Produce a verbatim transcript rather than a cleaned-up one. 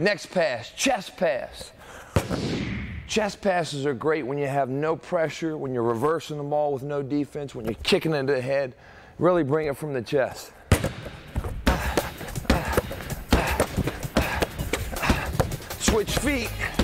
Next pass, chest pass. Chest passes are great when you have no pressure, when you're reversing the ball with no defense, when you're kicking into the head. Really bring it from the chest. Switch feet.